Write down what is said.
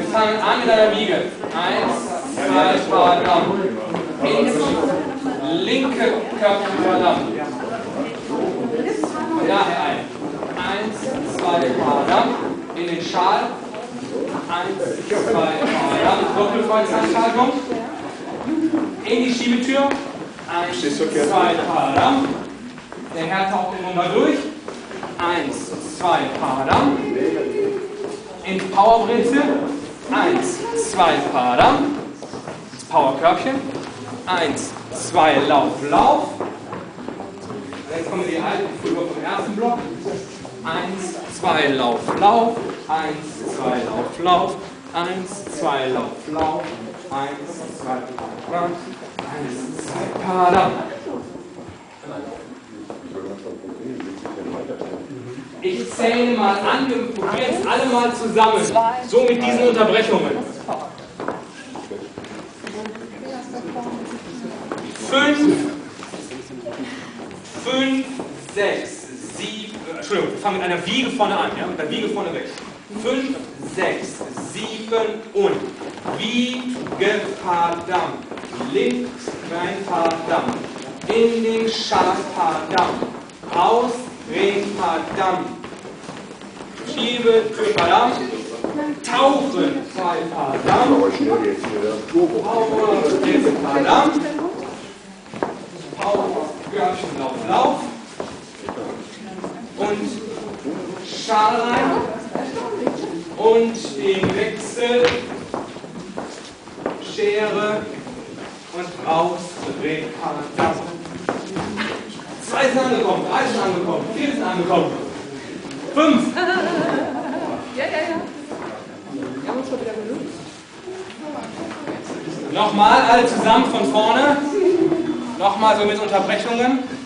fangen an mit einer Wiege. 1, 2 Paar Damm. Ins linke Körperdamm. Daher ein. 1, 2 Paar Damm. In den Schal. 1, 2 Paar Damm. Doppelkreuzhandhaltung. In die Schiebetür. 1, 2 Paar Damm. Der Herr taucht runter durch. 1, 2 Paar Damm. In Powerbrezel. 1, 2 Paar Damm. Das Powerkörbchen. 1, 2 Lauf, Lauf. Jetzt kommen die alten Figur vom ersten Block. 1, 2 Lauf, Lauf. 1, 2 Lauf, Lauf. 1, 2 Lauf, Lauf. 1, 2 Paar Damm. 1, 2 Paar Damm. Ich zähle mal an, wir probieren es alle mal zusammen. So mit diesen Unterbrechungen. 5, 6, 7, Entschuldigung, wir fangen mit einer Wiege vorne an, ja? Mit der Wiege vorne weg. 5, 6, 7 und Wiege, Paar Damm. Links, rein, Paar Damm. In den Schal, Paar Damm. Ausdrehen, Paar Damm. Schiebe, Tür, Paar Damm. Tauchen, 2 Paar Damm. Power, jetzt Paar Damm. Power, Körbchen, Lauf, Lauf. Und Schal rein. Und den Wechsel. Schere. Und raus, drehen, Paar Damm. 2 sind angekommen, 3 sind angekommen, 4 sind angekommen. 5. Ja. Wir haben uns schon wieder gelöst. Nochmal alle zusammen von vorne. Nochmal so mit Unterbrechungen.